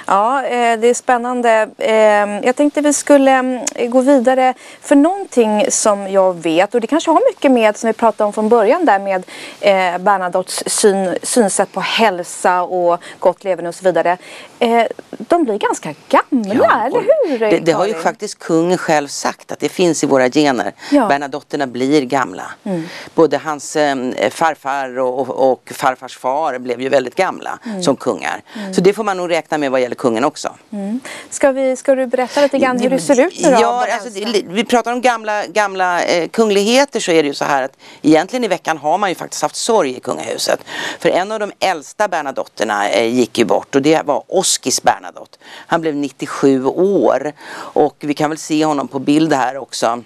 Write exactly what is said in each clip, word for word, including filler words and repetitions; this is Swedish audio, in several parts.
Ja, eh, det är spännande. Eh, jag tänkte vi skulle eh, gå vidare för någonting som jag vet, och det kanske har mycket med, som vi pratade om från början där, med eh, Bernadottes syn, synsätt på hälsa och gott leverne och så vidare. Eh, de blir ganska gamla, ja, eller hur? Det, det har ju faktiskt kungen själv sagt, att det finns i våra gener. Ja. Bernadotterna blir gamla. Mm. Både hans eh, farfar och, och, och farfars far blev ju väldigt gamla mm. som kungar. Mm. Så det får man nog räkna med vad gäller kungen också. Mm. Ska, vi, ska du berätta lite grann hur det ser ut nu då? Ja, alltså, det, vi pratar om gamla, gamla eh, kungligheter, så är det ju så här att egentligen i veckan har man ju faktiskt haft sorg i kungahuset. För en av de äldsta Bernadotterna eh, gick ju bort, och det var Oskis Bernadotte. Han blev nittiosju år, och vi kan väl se honom på bild här också.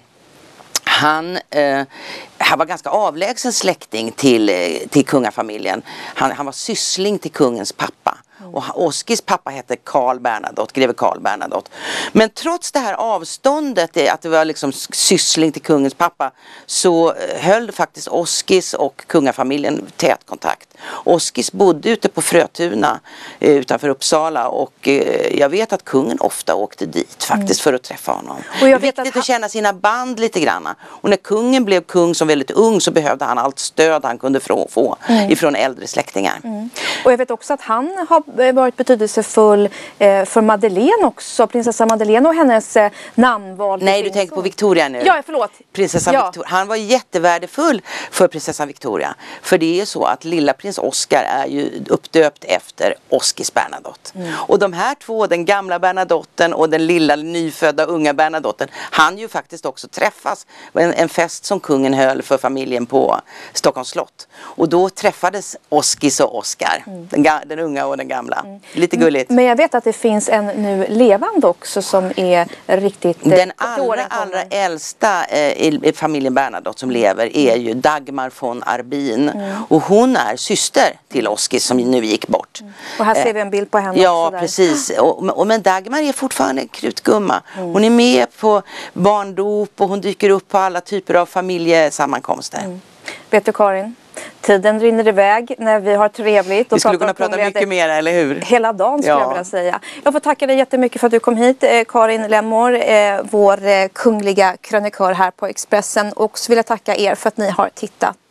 Han, eh, han var ganska avlägsen släkting till, till kungafamiljen. Han, han var syssling till kungens pappa. Och Oskis pappa hette Karl Bernadotte, greve Karl Bernadotte. Men trots det här avståndet, att det var liksom syssling till kungens pappa, så höll faktiskt Oskis och kungafamiljen tät kontakt. Oskis bodde ute på Frötuna utanför Uppsala, och jag vet att kungen ofta åkte dit faktiskt mm. för att träffa honom. Och jag det är viktigt att, han... att känna sina band lite grann. Och när kungen blev kung som väldigt ung, så behövde han allt stöd han kunde få mm. ifrån äldre släktingar. Mm. Och jag vet också att han har varit betydelsefull eh, för Madeleine också, prinsessa Madeleine och hennes eh, namnval. Nej, du tänker på Victoria nu. Ja, förlåt. Prinsessan ja. Victoria. Han var jättevärdefull för prinsessan Victoria. För det är så att lilla prins Oscar är ju uppdöpt efter Oskis Bernadotte. Mm. Och de här två, den gamla Bernadotten och den lilla nyfödda unga Bernadotten, han ju faktiskt också träffas. En, en fest som kungen höll för familjen på Stockholms slott. Och då träffades Oskis och Oscar, mm. den, den unga och den gamla. Mm. Lite gulligt. Men jag vet att det finns en nu levande också som är riktigt... Eh, den allra, allra äldsta eh, i, i familjen Bernadotte som lever är ju Dagmar von Arbin. Mm. Och hon är syster till Oskis som nu gick bort. Mm. Och här ser vi en bild på henne ja, också. Ja, precis. Och, och, men Dagmar är fortfarande en krutgumma. Mm. Hon är med på barndop och hon dyker upp på alla typer av familjesammankomster. Mm. Vet du, Karin? Tiden rinner iväg när vi har trevligt. Och vi skulle kunna prata mycket mer, eller hur? Hela dagen skulle ja. jag vilja säga. Jag får tacka dig jättemycket för att du kom hit, eh, Karin Lemmor, eh, vår eh, kungliga krönikör här på Expressen. Och så vill jag tacka er för att ni har tittat.